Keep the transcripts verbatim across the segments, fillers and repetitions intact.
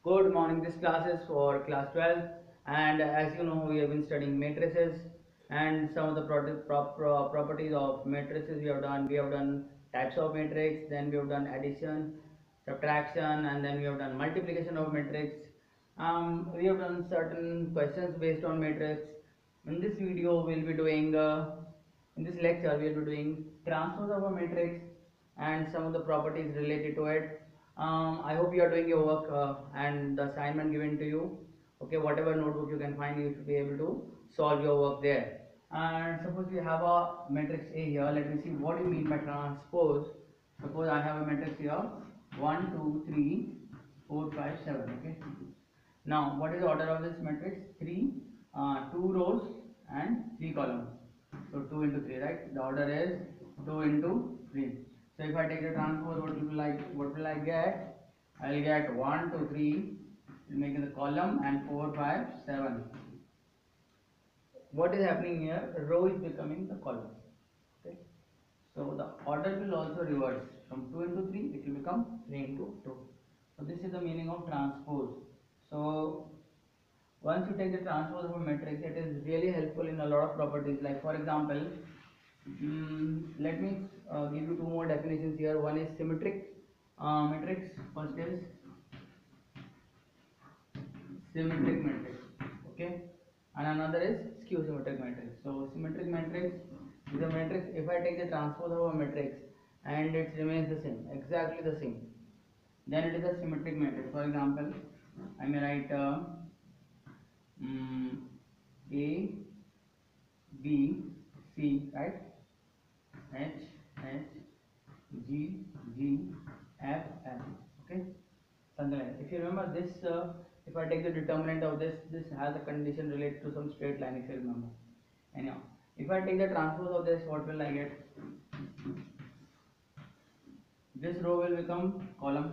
Good morning. This class is for class twelve, and as you know, we have been studying matrices and some of the pro- pro- pro- properties of matrices. We have done. We have done types of matrix. Then we have done addition, subtraction, and then we have done multiplication of matrix. Um, we have done certain questions based on matrix. In this video, we'll be doing. Uh, in this lecture, we'll be doing transpose of a matrix and some of the properties related to it. um, I hope you are doing your work uh, and the assignment given to you. Okay, whatever notebook you can find, you should be able to solve your work there. And suppose we have a matrix A here. Let me see what you mean by transpose. Suppose I have a matrix here: one, two, three, four, five, seven. Okay. Now, what is the order of this matrix? Three, uh, two rows and three columns. So two into three, right? The order is two into three. So if I take the transpose, what will like what will I get? I'll get one, two, three, making the column, and four, five, seven. What is happening here? Row is becoming the column. Okay. So the order will also reverse. From two into three, it will become three into two. So this is the meaning of transpose. So once you take the transpose of a matrix, it is really helpful in a lot of properties. Like for example, um, let me uh, give you two more definitions here. One is symmetric uh, matrix. First is symmetric matrix. Okay, and another is skew symmetric matrix. So symmetric matrix is a matrix. If I take the transpose of a matrix and it remains the same, exactly the same, then it is a symmetric matrix. For example, I may write uh, um, A, B, C, right? H, H, G, G, F, F. Okay, something like that. If you remember this, uh, if I take the determinant of this, this has a condition related to some straight line. If you remember. Anyhow, if I take the transpose of this, what will I get? This row will become column.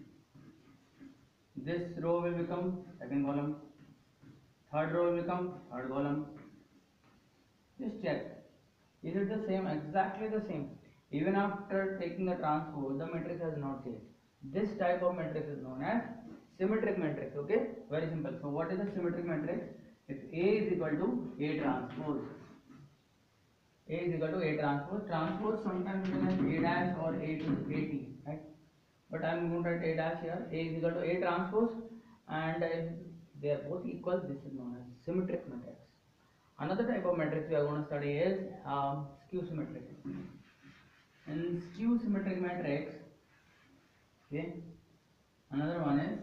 This row will become second column. Third row will become third column. Just check. Is it the same? Exactly the same. Even after taking the transpose, the matrix has not changed. This type of matrix is known as symmetric matrix. Okay, very simple. So what is a symmetric matrix? If A is equal to A transpose, A is equal to A transpose. Transpose sometimes written as A dash or A to A T, right? But I am going to write A dash here. A is equal to A transpose, and if they are both equal, this is known as symmetric matrix. Another type of matrix we are going to study is um, skew symmetric. In skew symmetric matrix, okay, another one is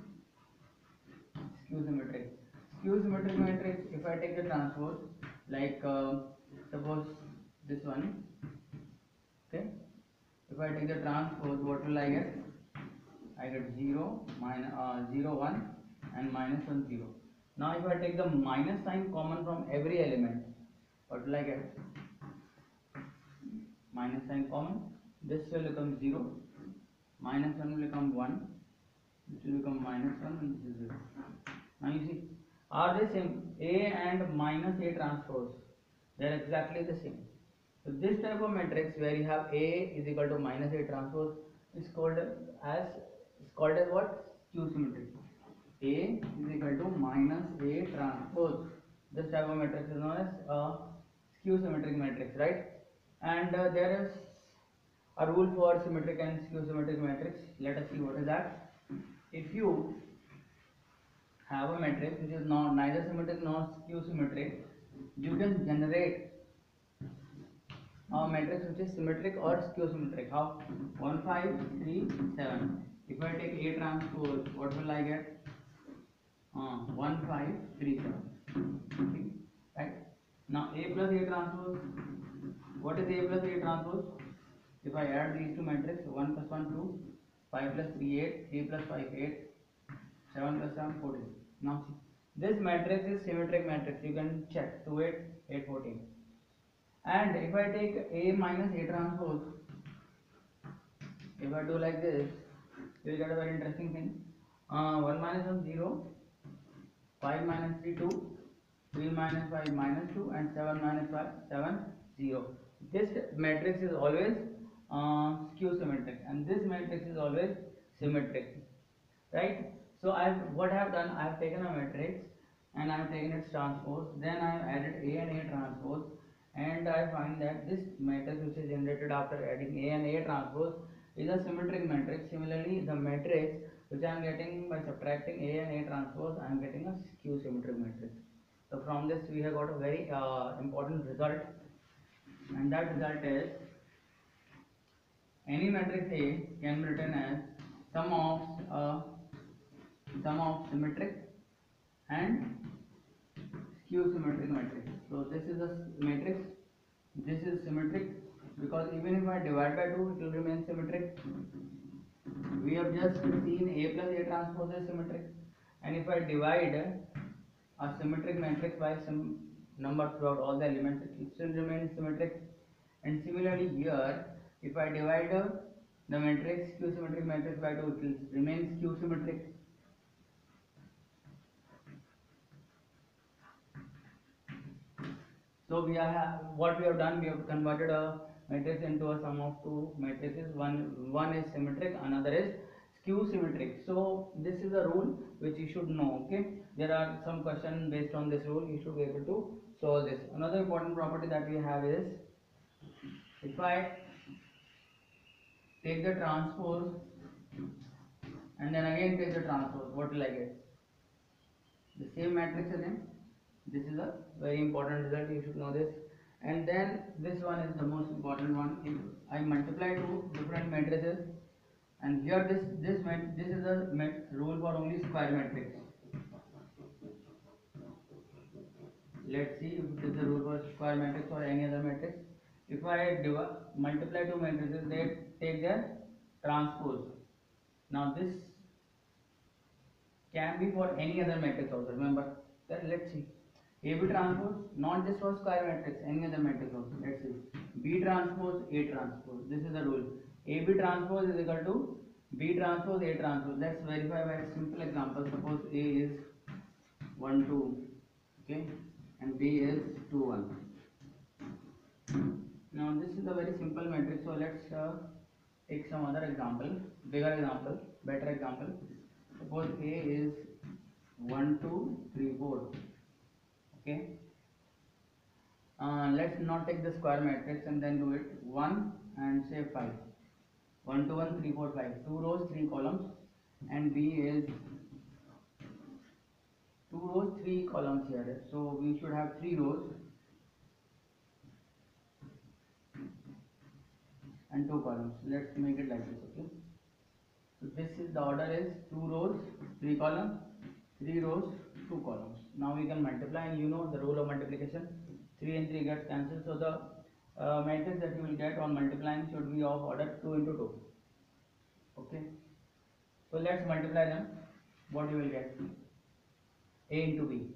skew symmetric. Skew symmetric matrix, if I take the transpose, like uh, suppose this one, okay, if I take the transpose, what will I get? I get zero, minus, uh, zero, one, and minus one, zero. Now, if I take the minus sign common from every element, what will I get? Minus sign common. This will become zero. Minus one will become one. This will become minus one, and this is zero. Now, you see, are they same? A and minus A transpose, they are exactly the same. So this type of matrix where you have A is equal to minus A transpose is called as is called as what? Skew symmetric. A is equal to minus A transpose. This type of matrix is known as a skew symmetric matrix, right? And uh, there is a rule for symmetric and skew symmetric matrix. Let us see what is that. If you have a matrix which is not neither symmetric nor skew symmetric, you can generate a matrix which is symmetric or skew symmetric. How? one, five, three, seven. If I take A transpose, what will I get? Uh, one, five, three, seven. Okay. Right? Now A plus A transpose. What is A plus A transpose? If I add these two matrices, one plus one, two, five plus three, eight, three plus five, eight, seven plus seven, fourteen. Now see, this matrix is symmetric matrix. You can check two, eight, eight, fourteen. And if I take A minus A transpose, if I do like this, you will get a very interesting thing. Uh, one minus one, zero, five minus three, two, three minus five, minus two, and seven minus five, seven, zero. This matrix is always uh, skew symmetric, and this matrix is always symmetric, right? So I've what I have done, I have taken a matrix and I have taken its transpose, then I have added A and A transpose, and I find that this matrix which is generated after adding A and A transpose is a symmetric matrix. Similarly, the matrix which I am getting by subtracting A and A transpose, I am getting a skew symmetric matrix. So from this we have got a very uh, important result, and that result is any matrix A can be written as sum of uh, sum of symmetric and skew symmetric matrix. So this is a matrix, this is symmetric, because even if I divide by two, it will remain symmetric. We have just seen A plus A transpose is symmetric, and if I divide a symmetric matrix by some number throughout all the elements, it will still remain symmetric. And similarly here, if I divide uh, the matrix skew symmetric matrix by two, it will remain skew symmetric. So we are what we have done, we have converted a matrix into a sum of two matrices. One one is symmetric, another is skew symmetric. So this is a rule which you should know. Okay, there are some questions based on this rule. You should be able to solve this. Another important property that we have is, if I take the transpose and then again take the transpose, what will I get? The same matrix again. This is a very important result, you should know this. And then this one is the most important one. If I multiply two different matrices, and here this this this is a rule for only square matrix. Let's see if it is the rule for square matrix or any other matrix. If I divide, multiply two matrices, they take their transpose. Now this can be for any other matrix also. Remember that. Let's see. A B transpose, not just for square matrix, any other matrix also. Let's see. B transpose, A transpose. This is the rule. A B transpose is equal to B transpose, A transpose. Let's verify by a simple example. Suppose A is one two, okay, and B is two one. Now this is a very simple matrix. So let's uh, take some other example, bigger example, better example. Suppose A is one two three four. Okay, uh, let's not take the square matrix and then do it. One and say five. One, two, one, three, four, five. Two rows, three columns, and B is two rows, three columns here. So we should have three rows and two columns. Let's make it like this. Okay. So this is the order is two rows, three columns, three rows, two columns. Now we can multiply, and you know the rule of multiplication. three and three gets cancelled. So the uh, matrix that you will get on multiplying should be of order two into two. Okay. So let's multiply them. What you will get? A into B.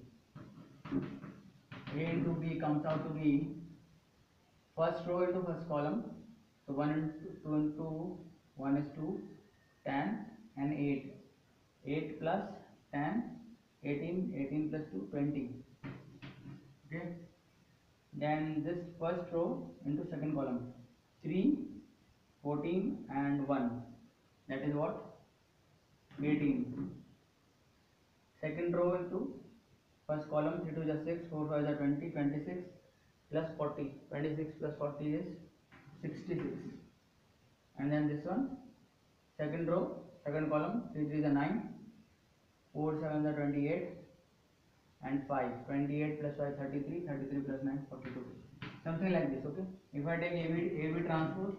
A into B comes out to be first row into first column. So one into two into one is two, ten and eight. eight plus ten, eighteen, eighteen plus two, twenty. Okay. Then this first row into second column, three, fourteen and one. That is what? eighteen. Second row into first column, three two is six, four five is twenty, twenty-six plus forty. twenty-six plus forty is sixty-six. And then this one, second row, second column, three three is nine, four seven is twenty-eight, and five. twenty-eight plus five, thirty-three, thirty-three plus nine, forty-two. Something like this, okay? If I take A B, A B transpose,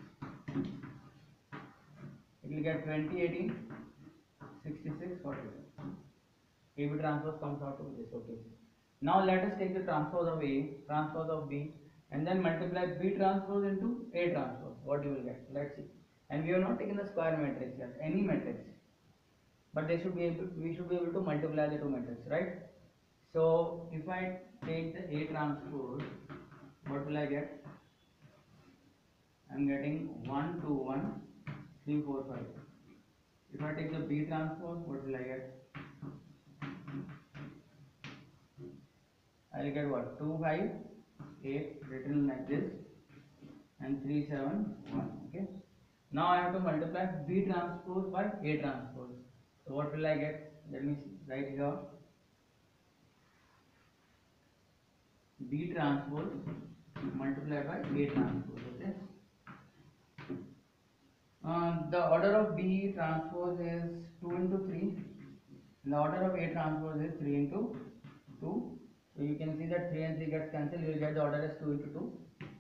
it will get twenty, eighteen, sixty-six, forty-two. A B transpose comes out to this, okay? Now let us take the transpose of A, transpose of B, and then multiply B transpose into A transpose. What you will get? Let's see. And we have not taken the square matrix yet, any matrix, but they should be able, we should be able to multiply the two matrices, right? So if I take the A transpose, what will I get? I am getting one, two, one, three, four, five. If I take the B transpose, what will I get? I will get what? two, five, eight, written like this, and three, seven, one. Okay. Now I have to multiply B transpose by A transpose. So what will I get? Let me write here. B transpose multiplied by A transpose. Okay. Uh, the order of B transpose is two into three. And the order of A transpose is three into two. So you can see that three and three gets cancelled. You will get the order as two into two.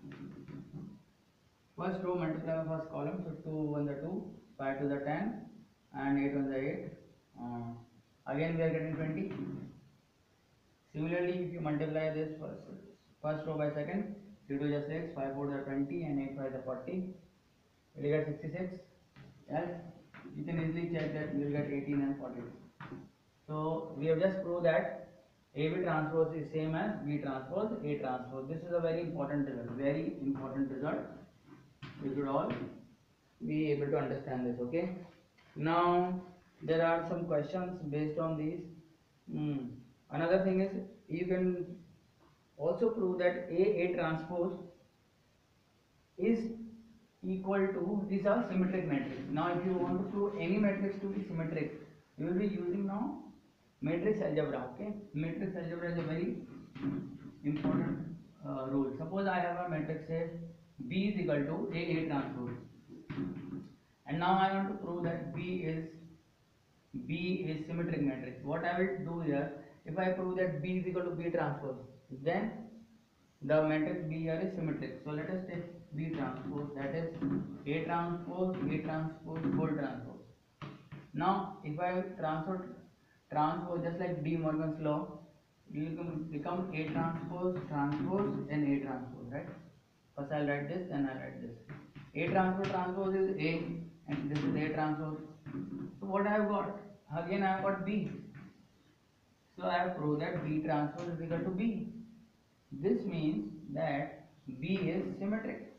First row multiply by first column. So two one the two, five to the ten, and eight one the eight. Uh, again we are getting twenty. Similarly, if you multiply this first, first row by second, three two is six, five four is twenty, and eight five is forty. You will get sixty-six. Yes, you can easily check that you will get eighteen and forty. So we have just proved that A B transpose is same as B transpose A transpose. This is a very important result. Very important result. You should all be able to understand this. Okay. Now there are some questions based on these. Hmm. Another thing is you can also prove that A A transpose is equal to, these are symmetric matrix. Now if you want to prove any matrix to be symmetric, you will be using now matrix algebra. Okay, matrix algebra is a very important uh, rule. Suppose I have a matrix say B is equal to A A transpose, and now I want to prove that B is B is symmetric matrix. What I will do here, if I prove that B is equal to B transpose, then the matrix B here is symmetric. So let us take B transpose, that is A transpose, A transpose, whole transpose. Now if I transfer transpose just like De Morgan's law, you can become A transpose, transpose, and A transpose, right? First I'll write this, then I'll write this. A transpose transpose is A, and this is A transpose. So what I have got? Again I have got B. So I have proved that B transpose is equal to B. This means that B is symmetric.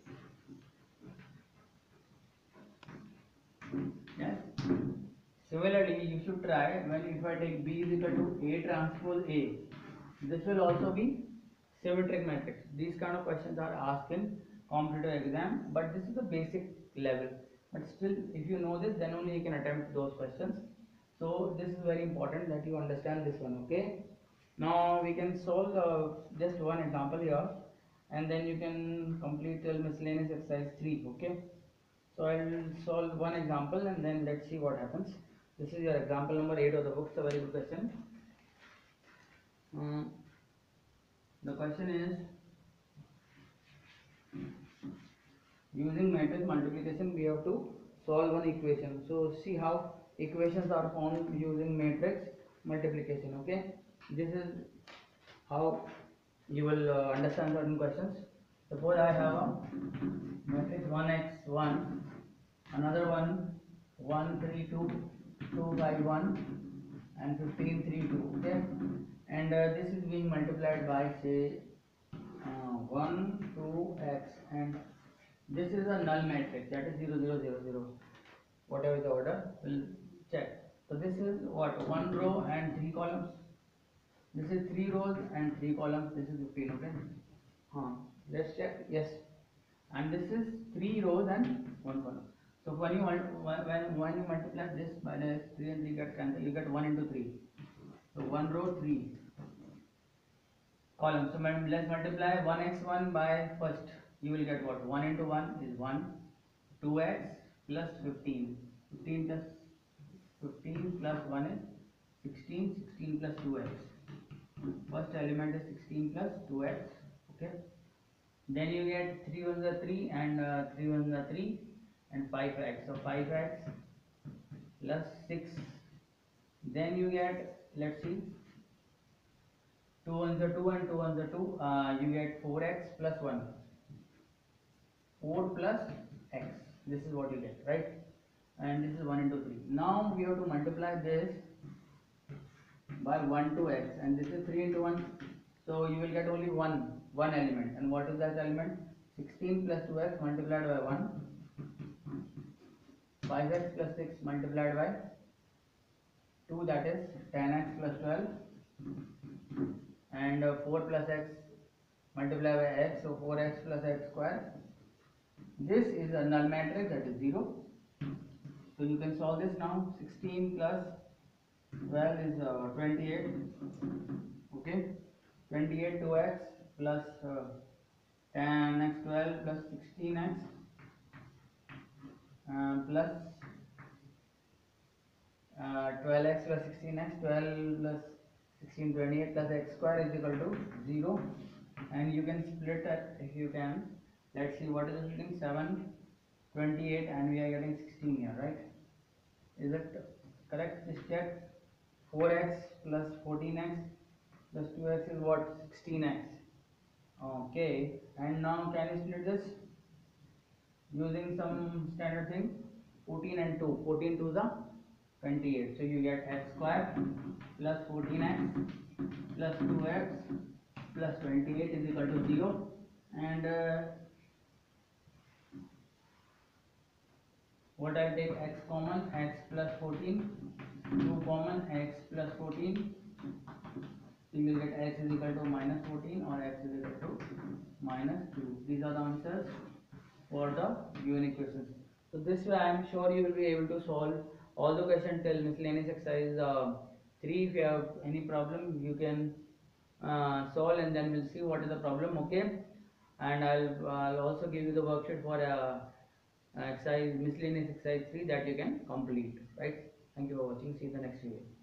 Yes. Similarly, you should try when if I take B is equal to A transpose A, this will also be symmetric matrix. These kind of questions are asked in competitive exam, but this is the basic level. But still, if you know this, then only you can attempt those questions. So this is very important that you understand this one. Okay. Now we can solve uh, just one example here, and then you can complete till miscellaneous exercise three. Okay. So I will solve one example and then let's see what happens. This is your example number eight of the book. It's a very good question. Um, the question is, using matrix multiplication we have to solve one equation. So see how equations are formed using matrix multiplication. Okay, this is how you will uh, understand certain questions. Suppose I have a matrix one x one, another one one three two, two five one, and fifteen three two. Okay, and uh, this is being multiplied by say uh, one two x, and this is a null matrix, that is zero zero zero zero. Whatever the order, we'll check. So this is what, one row and three columns. This is three rows and three columns. This is fifteen. Okay. Huh. Let's check. Yes. And this is three rows and one column. So when you when when you multiply this by this, three and three get cancelled. You get one into three. So one row, three columns. So let's multiply one x one by first. You will get what? one into one is one. two x plus fifteen. fifteen plus fifteen plus one is sixteen. sixteen plus two x. First element is sixteen plus two x. Okay. Then you get three ones are three, and uh, three ones are three, and five x. So five x plus six. Then you get, let's see, two ones are two and two ones are two. Uh, you get four x plus one. four plus x. This is what you get, right? And this is one into three. Now we have to multiply this by one to x, and this is three into one. So you will get only one, one element. And what is that element? sixteen plus two x multiplied by one. five x plus six multiplied by two, that is ten x plus twelve. And uh, four plus x multiplied by x, so four x plus x square. This is a null matrix, that is zero. So you can solve this now. sixteen plus twelve is uh, twenty-eight. Okay, twenty-eight two x plus uh, ten x twelve plus sixteen x uh, plus uh, twelve x plus sixteen x, twelve plus sixteen, twenty-eight plus x square is equal to zero, and you can split it if you can. Let's see what is the splitting. Seven, twenty-eight, and we are getting sixteen here, right? Is it correct? Just check. four x plus fourteen x plus two x is what? sixteen x. Okay, and now can you split this using some standard thing? fourteen and two, fourteen to the twenty-eight, so you get x square plus fourteen x plus two x plus twenty-eight is equal to zero, and uh, what I take x common, x plus fourteen, two common, x plus fourteen, so you will get x is equal to minus fourteen or x is equal to minus two. These are the answers for the given equations. So this way I am sure you will be able to solve all the questions till miscellaneous exercise uh, three. If you have any problem, you can uh, solve, and then we'll see what is the problem. Okay, and I'll, I'll also give you the worksheet for uh, exercise miscellaneous exercise three that you can complete. Right. Thank you for watching. See you in the next video.